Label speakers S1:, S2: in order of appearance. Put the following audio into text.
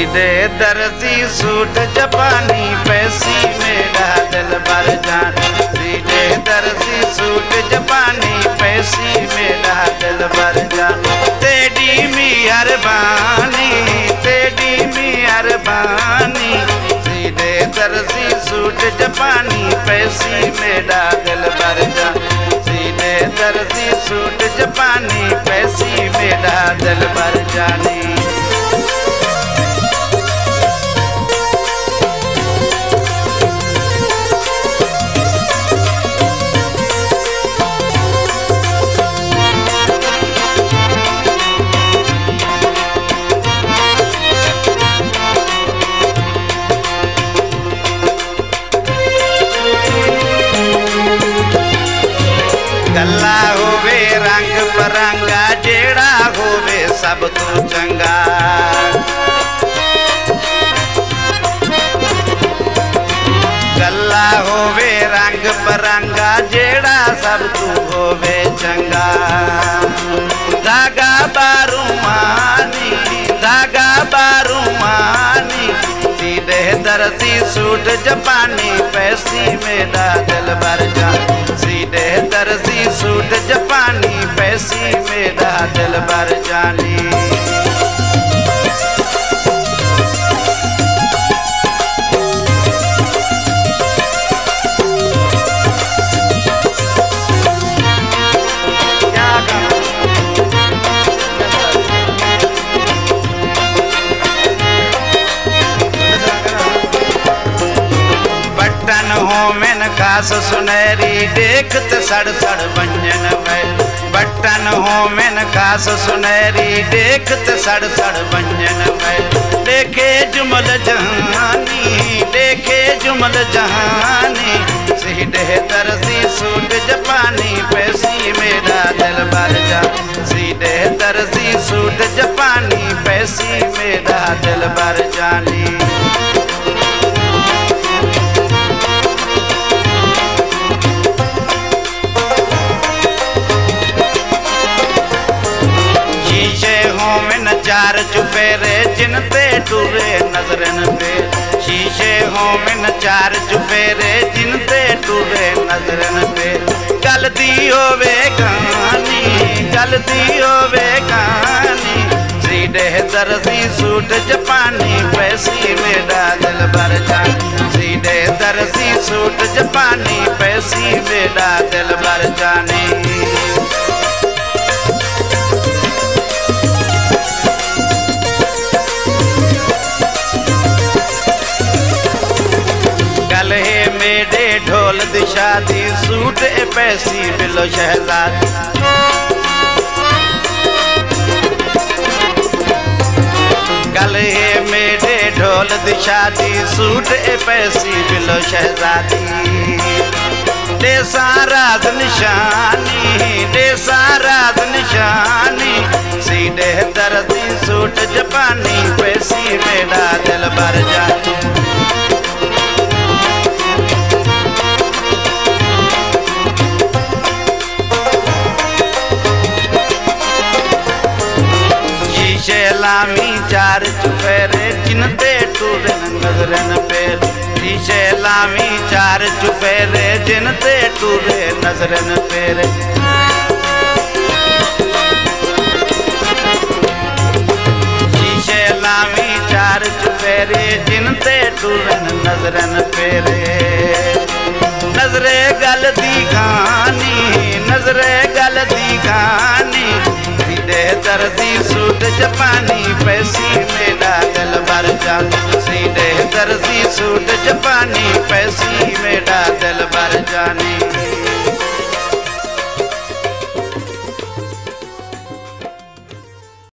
S1: सीधे दर्जी सूट जापानी पैसी मेरा दिल भर जान। सीधे दर्जी सूट जापानी पैसी मेरा दिल भर जान। तेरी मेहरबानी तेरी मेहरबानी। सीधे दर्जी सूट जापानी पैसी मेरा दिल भर जान। सीधे दर्जी सूट जापानी पैसी मेरा दिल भर जानी। गल्ला होवे रंग बरंगा जेड़ा होवे सब तो चंगा। गल्ला होवे रंग बरंगा जेड़ा सब तो होवे चंगा। धागा बारूमानी धागा बारूमानी। सीधे दर्जी सूट जापानी पैसी मेरा दिल भर जान। सीधे दर्जी सूट जापानी पैसी मेरा दिल भर जानी। बटन हो में खास सुनहरी देखत सड़ सड़ व्यंजन में। बटन हो में खास सुनहरी देखत सड़ सड़ व्यंजन में। देखे जुमल जहानी देखे जुमल जहानी। सीधे दर्जी सूट जापानी पैसी मेरा दिल भर जान। सीधे दर्जी सूट जापानी पैसी मेरा दिल भर जानी। चार चुफेरे जिन ते टूरे नजरन पे। शीशे हो में चार चुफेरे जिन ते टूरे नजरन पे। गल दी होवे गानी गल दी होवे गानी। सीधे दर्जी सूट जापानी पैसी मेरा दिल भर जान। सीधे दर्जी सूट जापानी पैसी मेरा दिल भर जानी। गले मेरे ढोल दिशा दी सूट ए पैसी बिलो शहजाद। गले मेरे ढोल दिशा दी सूट ए पैसी बिलो शहजादी। दे साराज निशानी दे साराज निशानी। सीधे दर्जी सूट जापानी पैसी मेरा दिल भर जानी। लामी चार चुफेरे जिन ते टूरे नजरन पे। शीशे लामी चार चुफेरे जिन ते टूरे नजरन पे। शीशे लामी चार चुफेरे जिन ते टूरे नजरन पे। नजरे गल दी गानी नजरे गल दी गानी। सीधे दर्जी सूट जापानी पैसी मेरा दिल भर जान। सीधे दर्जी सूट जापानी पैसी मेरा दिल भर जानी।